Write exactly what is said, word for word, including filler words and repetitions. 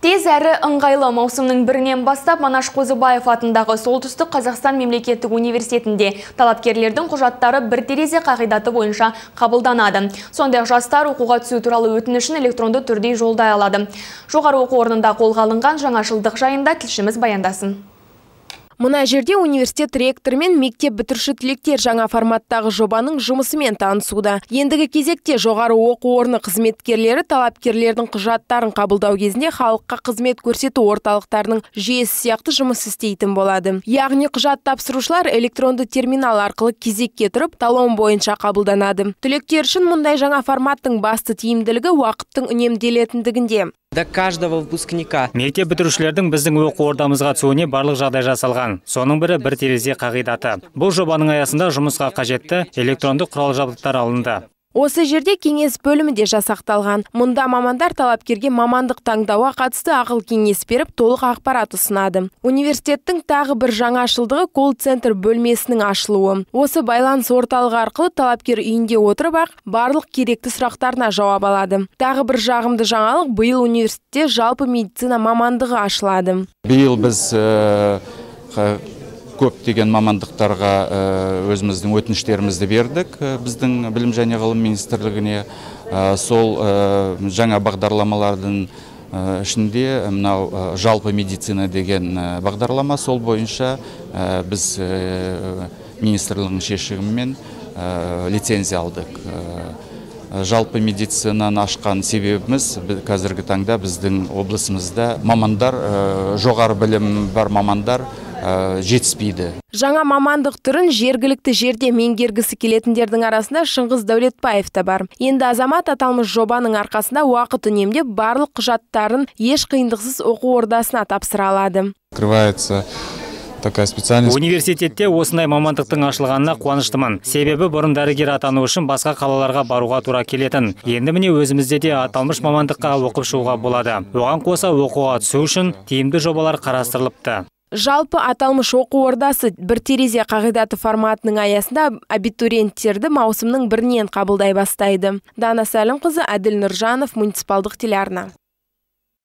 Тез әрі ыңғайлы маусымның бірінен бастап Манаш Қозыбаев атындағы Солтүстік Қазақстан мемлекеттік университетінде талапкерлердің құжаттары бір терезе қағидаты бойынша қабылданады. Сондай жастар оқуға түсу туралы өтінішін электронды түрде жолдай алады. Жоғары оқу орнында қолға алынған жаңашылдық жайында тілшіміз баяндасын. Мына жерде университет ректоры мен мектеп бітіруші түлектер жаңа форматтағы жобаның жұмысымен танысуда. Ендігі кезекте жоғары оқу орны қызметкерлері талапкерлердің құжаттарын қабылдау кезінде халыққа қызмет көрсету орталықтарының жүйесі сияқты жұмыс істейтін болады. Яғни құжат тапсырушылар электронды терминал арқылы кезекке тұрып, талон бойынша қабылданады. Түлектер үшін мұндай жаңа форматтың басты тиімділігі уақыттың үнемделетіндігінде. До каждого выпускника. Мектеп бітірушілердің біздің оқу ордамызға түсуіне барлық жағдай жасалған. Соның бірі бір терезе қағидаты. Бұл жобаның аясында жұмысқа қажетті электронды құрал жабдықтар алынды. Осы жерде кеңес бөлімі де жасақталған. Мұнда мамандар талапкерге мамандық таңдауға қатысты ақыл кеңес беріп, толық ақпарат ұсынады. Университеттің тағы бір жаңашылдығы колл-центр бөлмесінің ашылуы. Осы байланыс орталығы арқылы талапкер үйінде отырып ақ барлық керекті сұрақтарына жауап алады. Тағы бір жағымды жаңалық, биыл университетте жалпы медицина мамандығы ашылады. Биыл біз көптеген мамандықтарға өзіміздің өтініштерімізді бердік біздің білім және ғылым министрлігіне. Сол жаңа бағдарламалардың ішінде мынау жалпы медицина деген бағдарлама, сол бойынша біз министрлігінің шешімімен лицензия алдық. Жалпы медицинаны ашқан себебіміз қазіргі таңда біздің облысымызда мамандар, жоғары білім бар мамандар жетіспейді. Жаңа мамандық түрін жергілікті жерде меңгергісі келетіндердің арасында Шыңғыс Дәулетбаев та бар. Енді азамат аталмыш жобаның арқасында уақыт үнемдеп барлық құжаттарын еш қиындықсыз оқу ордасына тапсыра алады. Открывается такая специальность. Университетте осындай мамандықтың ашылғанына қуаныштымын. Себебі бұрын дәрігер атану үшін басқа қалаларға баруға тура келетін. Енді міне өзімізде де аталмыш мамандыққа оқып шығуға болады. Оған қоса оқуға түсу үшін тиімді жобалар қарастырылыпты. Жалпы аталмыш оқу ордасы бір терезе қағидаты форматының аясында абитуриенттерді маусымның бірінен қабылдай бастайды. Дана Сәлімқызы, Әділ Нұржанов, муниципалдық телеарна.